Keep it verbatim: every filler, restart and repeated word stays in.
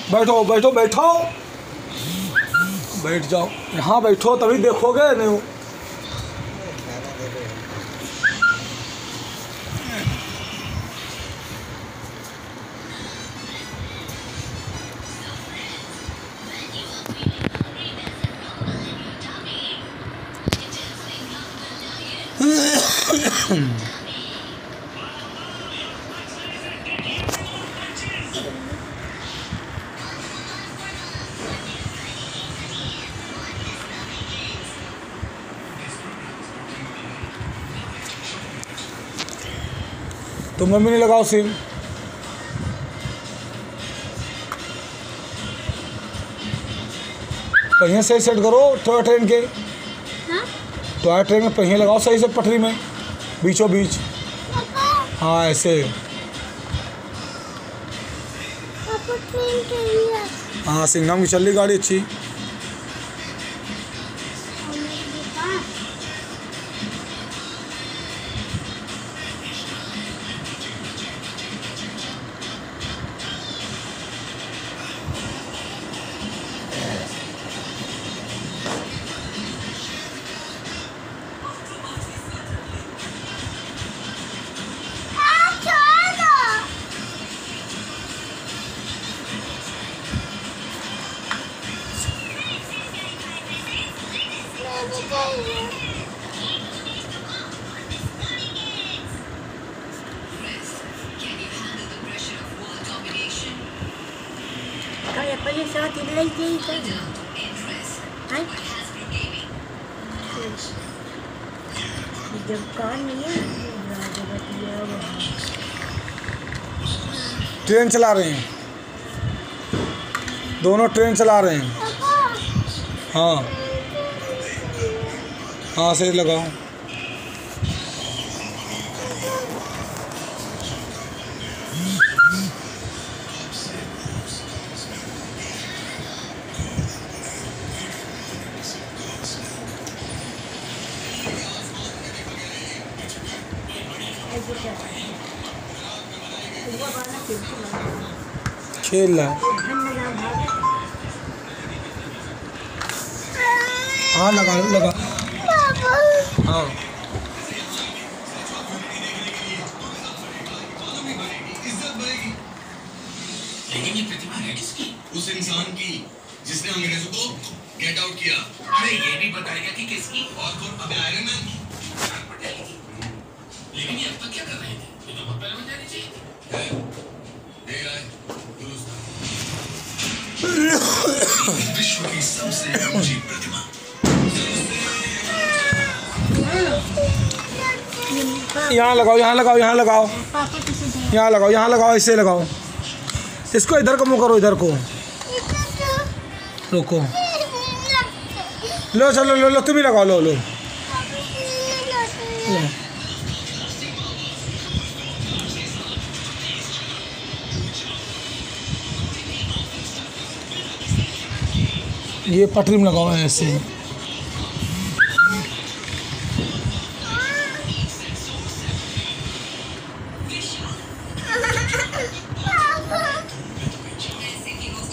बैठो बैठो बैठो बैठ जाओ, यहाँ बैठो तभी देखोगे नहीं। तो मम्मी ने लगाओ सिम। पहिए सही सेट करो टॉय ट्रेन के। टॉय ट्रेन में पहिए लगाओ सही से पटरी में बीचों बीच। हाँ ऐसे। हाँ सिंघम की चल रही गाड़ी अच्छी। Kaya pala sa atin light dito. Ay? Hijab ka niya. Train चला रहे हैं दोनों, ट्रेन चला रहे हैं। हाँ हाँ सही लगाओ। खेल रहा है। हाँ लगा लगा। हाँ लेकिन ये प्रतिभा है किसकी? उस इंसान की जिसने अंग्रेजों को गेट आउट किया। अरे ये भी बताएगा कि किसकी? और कौन? अबे आयरन मैन की। लेकिन ये अब तक क्या कर रहे थे? ये तो बहुत पहले बन जानी चाहिए थी। देर आए दुरुस्त। विश्व की सबसे ऊंची प्रतिमा। यहाँ लगाओ यहाँ लगाओ यहाँ लगाओ यहाँ लगाओ यहाँ लगाओ ऐसे लगाओ। इसको इधर को मुँह करो, इधर को रुको। लो चलो लो लो तुम ही लगाओ। लो लो ये पटरी में लगाओ ऐसे।